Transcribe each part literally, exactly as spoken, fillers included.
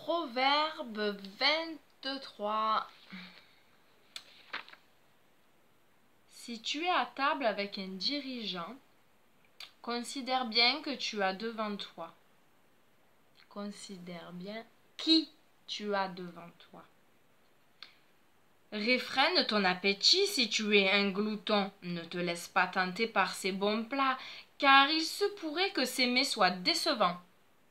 Proverbe vingt-trois. Si tu es à table avec un dirigeant, considère bien que tu as devant toi. Considère bien qui tu as devant toi. Réfrène ton appétit si tu es un glouton. Ne te laisse pas tenter par ces bons plats, car il se pourrait que ces mets soient décevants.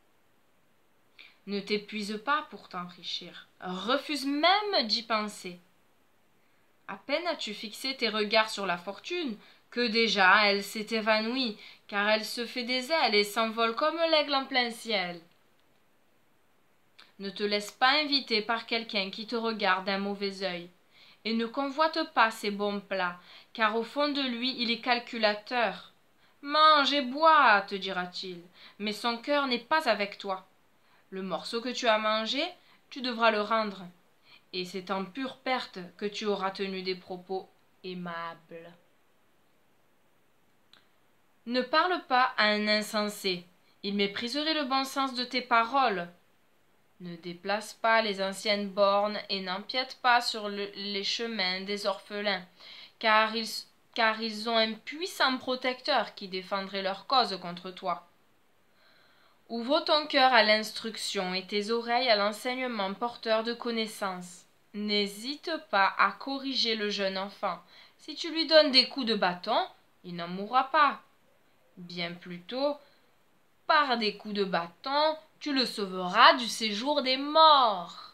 Ne t'épuise pas pour t'enrichir. Refuse même d'y penser. À peine as-tu fixé tes regards sur la fortune, que déjà elle s'est évanouie, car elle se fait des ailes et s'envole comme l'aigle en plein ciel. Ne te laisse pas inviter par quelqu'un qui te regarde d'un mauvais œil, et ne convoite pas ses bons plats, car au fond de lui il est calculateur. Mange et bois, te dira-t-il, mais son cœur n'est pas avec toi. Le morceau que tu as mangé, tu devras le rendre, et c'est en pure perte que tu auras tenu des propos aimables. Ne parle pas à un insensé, il mépriserait le bon sens de tes paroles. Ne déplace pas les anciennes bornes et n'empiète pas sur le, les chemins des orphelins, car ils, car ils ont un puissant protecteur qui défendrait leur cause contre toi. Ouvre ton cœur à l'instruction et tes oreilles à l'enseignement porteur de connaissances. N'hésite pas à corriger le jeune enfant. Si tu lui donnes des coups de bâton, il n'en mourra pas. Bien plutôt, par des coups de bâton, tu le sauveras du séjour des morts.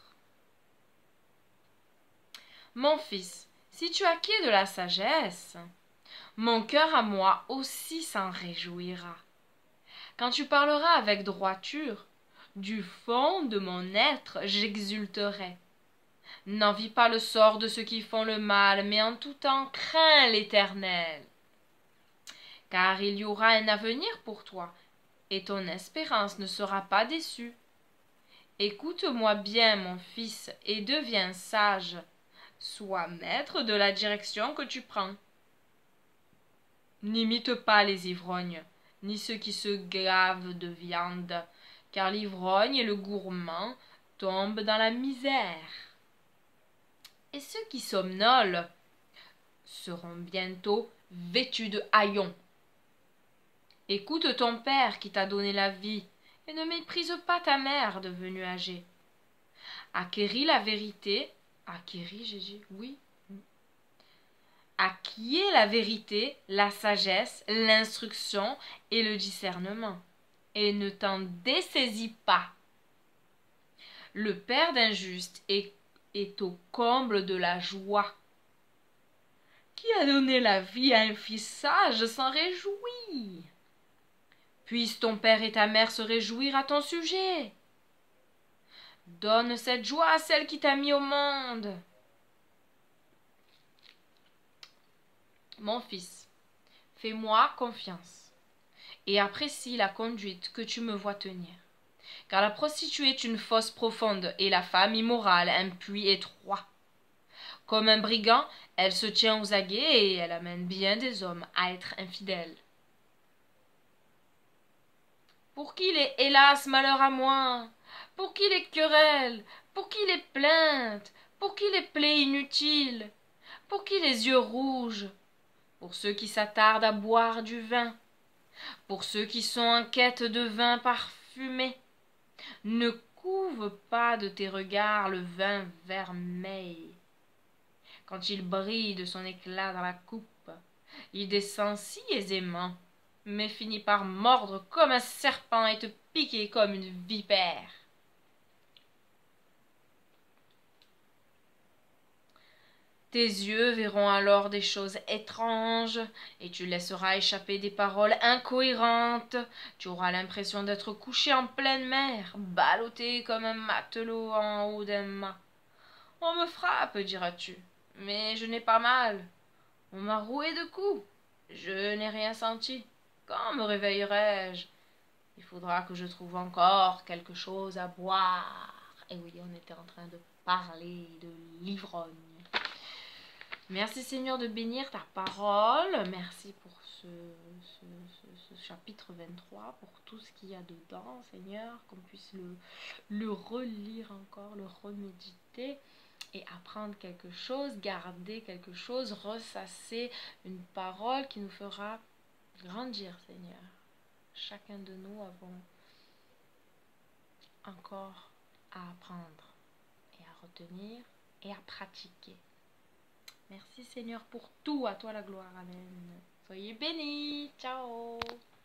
Mon fils, si tu acquiers de la sagesse, mon cœur à moi aussi s'en réjouira. Quand tu parleras avec droiture, du fond de mon être j'exulterai. N'envie pas le sort de ceux qui font le mal, mais en tout temps crains l'Éternel. Car il y aura un avenir pour toi, et ton espérance ne sera pas déçue. Écoute-moi bien, mon fils, et deviens sage. Sois maître de la direction que tu prends. N'imite pas les ivrognes, ni ceux qui se gavent de viande, car l'ivrogne et le gourmand tombent dans la misère. Et ceux qui somnolent seront bientôt vêtus de haillons. Écoute ton père qui t'a donné la vie, et ne méprise pas ta mère devenue âgée. Acquéris la vérité, acquéris, j'ai dit, oui. Acquiers la vérité, la sagesse, l'instruction et le discernement, et ne t'en dessaisis pas. Le père d'un juste est, est au comble de la joie. Qui a donné la vie à un fils sage s'en réjouit. Puissent ton père et ta mère se réjouir à ton sujet. Donne cette joie à celle qui t'a mis au monde. Mon fils, fais-moi confiance et apprécie la conduite que tu me vois tenir. Car la prostituée est une fosse profonde et la femme immorale un puits étroit. Comme un brigand, elle se tient aux aguets et elle amène bien des hommes à être infidèles. Pour qui les hélas malheur à moi? Pour qui les querelles? Pour qui les plaintes? Pour qui les plaies inutiles? Pour qui les yeux rouges? Pour ceux qui s'attardent à boire du vin, pour ceux qui sont en quête de vin parfumé. Ne couve pas de tes regards le vin vermeil. Quand il brille de son éclat dans la coupe, il descend si aisément, mais finit par mordre comme un serpent et te piquer comme une vipère. Tes yeux verront alors des choses étranges, et tu laisseras échapper des paroles incohérentes. Tu auras l'impression d'être couché en pleine mer, ballotté comme un matelot en haut d'un mât. On me frappe, diras-tu, mais je n'ai pas mal. On m'a roué de coups, je n'ai rien senti. Quand me réveillerai-je? Il faudra que je trouve encore quelque chose à boire. Et oui, on était en train de parler de l'ivrogne. Merci Seigneur de bénir ta parole. Merci pour ce, ce, ce, ce chapitre vingt-trois, pour tout ce qu'il y a dedans, Seigneur, qu'on puisse le, le relire encore, le reméditer et apprendre quelque chose, garder quelque chose, ressasser une parole qui nous fera grandir, Seigneur. Chacun de nous avons encore à apprendre et à retenir et à pratiquer. Merci Seigneur pour tout, à toi la gloire, amen. Soyez bénis, ciao.